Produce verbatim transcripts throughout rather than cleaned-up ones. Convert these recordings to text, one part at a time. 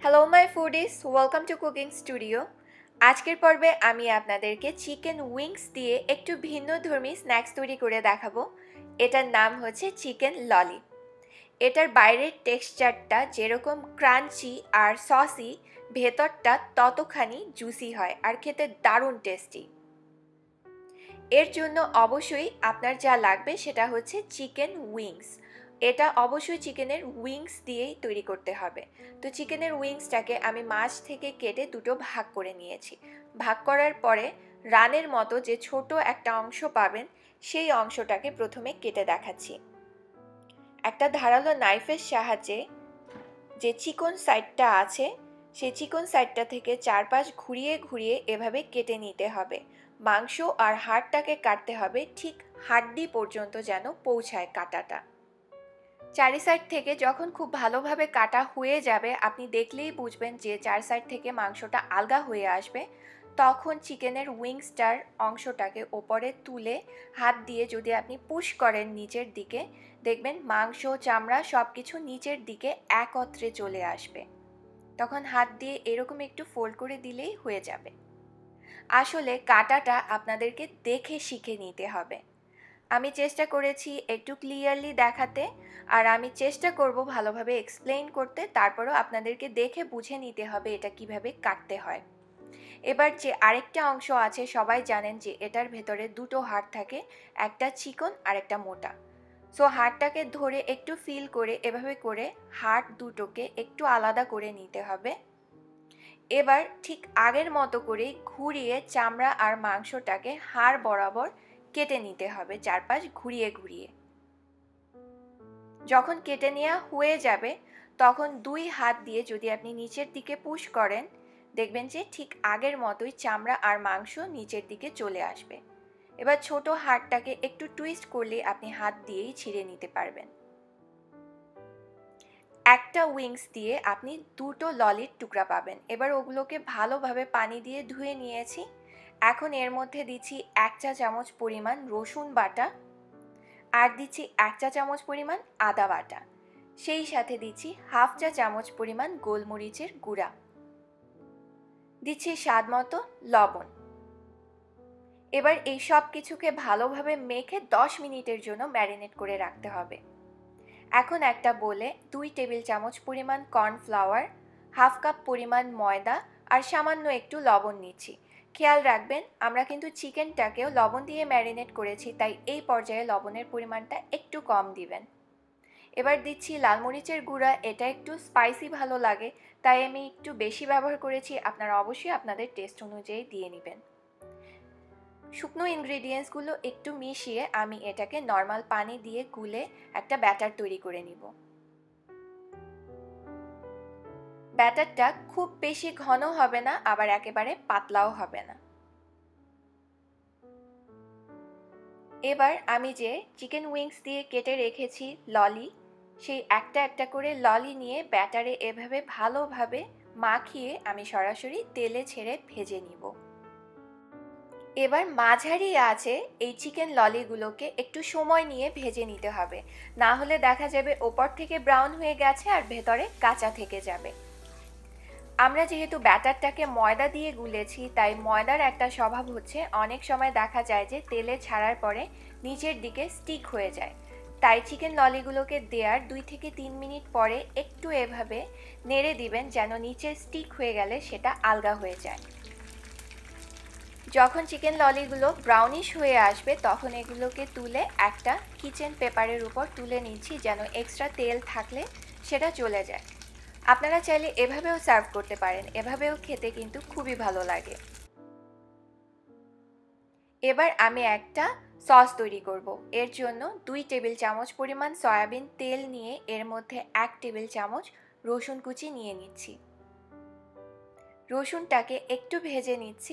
Hello my foodies, welcome to cooking studio. আজকের পর্বে আমি আপনাদেরকে চিকেন উইংস দিয়ে একটু ভিন্নধর্মী স্ন্যাক্স তৈরি করে দেখাবো। এটার নাম হচ্ছে চিকেন ললি। এটার বাইরের টেক্সচারটা যেরকম ক্রাঞ্চি আর সসি, ভেতরটা ততখানি জুসি হয় আর খেতে দারুণ টেস্টি। এর জন্য অবশ্যই আপনার যা লাগবে সেটা হচ্ছে চিকেন উইংস। এটা অবশ্যই চিকেনের উইংস দিয়েই তৈরি করতে হবে। তো চিকেনের উইংসটাকে আমি মাছ থেকে কেটে দুটো ভাগ করে নিয়েছি। ভাগ করার পরে রানের মতো যে ছোট একটা অংশ পাবেন সেই অংশটাকে প্রথমে কেটে দেখাচ্ছি। একটা ধারালো নাইফের সাহায্যে যে চিকন সাইডটা আছে সেই চিকন সাইডটা থেকে চারপাশ ঘুরিয়ে ঘুরিয়ে এভাবে কেটে নিতে হবে। মাংস আর হাড়টাকে কাটতে হবে ঠিক হাড্ডি পর্যন্ত যেন পৌঁছায় কাটাটা। চারি সাইড থেকে যখন খুব ভালোভাবে কাটা হয়ে যাবে, আপনি দেখলেই বুঝবেন যে চার সাইড থেকে মাংসটা আলগা হয়ে আসবে। তখন চিকেনের উইংসটার অংশটাকে ওপরে তুলে হাত দিয়ে যদি আপনি পুশ করেন নিচের দিকে, দেখবেন মাংস চামড়া সব কিছু নিচের দিকে একত্রে চলে আসবে। তখন হাত দিয়ে এরকম একটু ফোল্ড করে দিলেই হয়ে যাবে। আসলে কাটাটা আপনাদেরকে দেখে শিখে নিতে হবে। আমি চেষ্টা করেছি একটু ক্লিয়ারলি দেখাতে, আর আমি চেষ্টা করব ভালোভাবে এক্সপ্লেইন করতে, তারপরও আপনাদেরকে দেখে বুঝে নিতে হবে এটা কিভাবে কাটতে হয়। এবার যে আরেকটা অংশ আছে, সবাই জানেন যে এটার ভেতরে দুটো হাড় থাকে, একটা চিকন আর একটা মোটা। সো হাড়টাকে ধরে একটু ফিল করে এভাবে করে হাড় দুটোকে একটু আলাদা করে নিতে হবে। এবার ঠিক আগের মতো করে ঘুরিয়ে চামড়া আর মাংসটাকে হাড় বরাবর কেটে নিতে হবে, চারপাশ ঘুরিয়ে ঘুরিয়ে। যখন কেটে নেওয়া হয়ে যাবে তখন দুই হাত দিয়ে যদি আপনি নিচের দিকে পুশ করেন, দেখবেন যে ঠিক আগের মতোই চামড়া আর মাংস নিচের দিকে চলে আসবে। এবার ছোট হাড়টাকে একটু টুইস্ট করলে আপনি হাত দিয়েই ছিঁড়ে নিতে পারবেন। একটা উইংস দিয়ে আপনি দুটো ললির টুকরা পাবেন। এবার ওগুলোকে ভালোভাবে পানি দিয়ে ধুয়ে নিয়েছি। এখন এর মধ্যে দিচ্ছি এক চা চামচ পরিমাণ রসুন বাটা, আর দিচ্ছি এক চা চামচ পরিমাণ আদা বাটা, সেই সাথে দিচ্ছি হাফ চা চামচ পরিমাণ গোলমরিচের গুঁড়া, দিচ্ছি স্বাদ মতো লবণ। এবার এই সব কিছুকে ভালোভাবে মেখে দশ মিনিটের জন্য ম্যারিনেট করে রাখতে হবে। এখন একটা বোলে দুই টেবিল চামচ পরিমাণ কর্নফ্লাওয়ার, হাফ কাপ পরিমাণ ময়দা আর সামান্য একটু লবণ নিচ্ছি। খেয়াল রাখবেন আমরা কিন্তু চিকেনটাকেও লবণ দিয়ে ম্যারিনেট করেছি, তাই এই পর্যায়ে লবণের পরিমাণটা একটু কম দিবেন। এবার দিচ্ছি লাল মরিচের গুঁড়া। এটা একটু স্পাইসি ভালো লাগে, তাই আমি একটু বেশি ব্যবহার করেছি। আপনারা অবশ্যই আপনাদের টেস্ট অনুযায়ী দিয়ে নেবেন। শুকনো ইনগ্রেডিয়েন্টসগুলো একটু মিশিয়ে আমি এটাকে নর্মাল পানি দিয়ে গুলে একটা ব্যাটার তৈরি করে নিব। ব্যাটারটা খুব বেশি ঘন হবে না, আবার একেবারে পাতলাও হবে না। এবার আমি যে চিকেন উইংস দিয়ে কেটে রেখেছি ললি, সেই একটা একটা করে ললি নিয়ে ব্যাটারে এভাবে ভালোভাবে মাখিয়ে আমি সরাসরি তেলে ছেড়ে ভেজে নিব। এবার মাঝারি আঁচে এই চিকেন ললিগুলোকে একটু সময় নিয়ে ভেজে নিতে হবে, না হলে দেখা যাবে ওপর থেকে ব্রাউন হয়ে গেছে আর ভেতরে কাঁচা থেকে যাবে। আমরা যেহেতু ব্যাটারটাকে ময়দা দিয়ে গুলেছি, তাই ময়দার একটা স্বভাব হচ্ছে অনেক সময় দেখা যায় যে তেলে ছাড়ার পরে নিচের দিকে স্টিক হয়ে যায়। তাই চিকেন ললিগুলোকে দেওয়ার দুই থেকে তিন মিনিট পরে একটু এভাবে নেড়ে দিবেন, যেন নিচে স্টিক হয়ে গেলে সেটা আলগা হয়ে যায়। যখন চিকেন ললিগুলো ব্রাউনিশ হয়ে আসবে তখন এগুলোকে তুলে একটা কিচেন পেপারের উপর তুলে নিচ্ছি, যেন এক্সট্রা তেল থাকলে সেটা চলে যায়। আপনারা চাইলে এভাবেও সার্ভ করতে পারেন, এভাবেও খেতে কিন্তু খুবই ভালো লাগে। এবার আমি একটা সস তৈরি করব। এর জন্য দুই টেবিল চামচ পরিমাণ সয়াবিন তেল নিয়ে এর মধ্যে এক টেবিল চামচ রসুন কুচি নিয়ে নিচ্ছি। রসুনটাকে একটু ভেজে নিচ্ছি।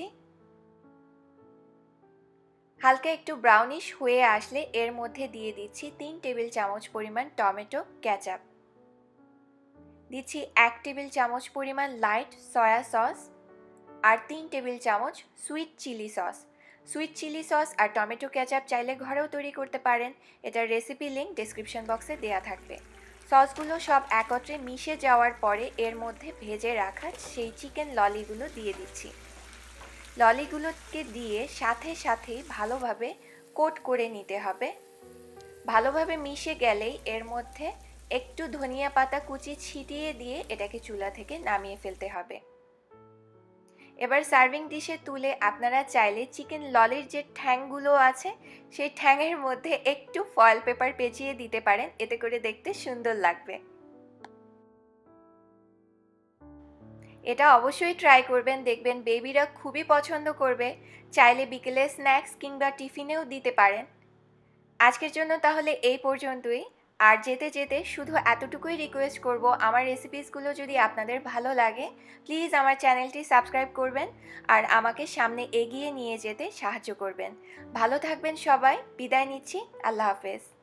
হালকা একটু ব্রাউনিশ হয়ে আসলে এর মধ্যে দিয়ে দিচ্ছি তিন টেবিল চামচ পরিমাণ টমেটো কেচাপ, দিচ্ছি এক টেবিল চামচ পরিমাণ লাইট সয়া সস আর তিন টেবিল চামচ sweet chili sauce. Sweet chili sauce আর টমেটো কেচাপ চাইলে ঘরেও তৈরি করতে পারেন, এটার রেসিপি লিঙ্ক ডেসক্রিপশন বক্সে দেওয়া থাকবে। সসগুলো সব একত্রে মিশে যাওয়ার পরে এর মধ্যে ভেজে রাখা সেই চিকেন ললিগুলো দিয়ে দিচ্ছি। ললিগুলোকে দিয়ে সাথে সাথেই ভালোভাবে কোট করে নিতে হবে। ভালোভাবে মিশে গেলেই এর মধ্যে একটু ধনিয়া পাতা কুচি ছিটিয়ে দিয়ে এটাকে চুলা থেকে নামিয়ে ফেলতে হবে। এবার সার্ভিং ডিশে তুলে আপনারা চাইলে চিকেন ললির যে ঠ্যাংগুলো আছে সেই ঠ্যাংয়ের মধ্যে একটু ফয়েল পেপার পেঁচিয়ে দিতে পারেন, এতে করে দেখতে সুন্দর লাগবে। এটা অবশ্যই ট্রাই করবেন, দেখবেন বেবিরা খুবই পছন্দ করবে। চাইলে বিকেলে স্ন্যাক্স কিংবা টিফিনেও দিতে পারেন। আজকের জন্য তাহলে এই পর্যন্তই। আর যেতে যেতে শুধু এতটুকুই রিকোয়েস্ট করব, আমার রেসিপিসগুলো যদি আপনাদের ভালো লাগে প্লিজ আমার চ্যানেলটি সাবস্ক্রাইব করবেন আর আমাকে সামনে এগিয়ে নিয়ে যেতে সাহায্য করবেন। ভালো থাকবেন সবাই, বিদায় নিচ্ছি, আল্লাহ হাফেজ।